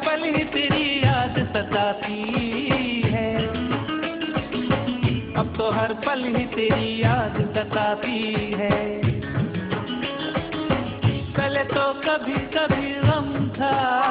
पल ही तेरी याद सताती है, अब तो हर पल ही तेरी याद सताती है। पहले तो कभी कभी गम था,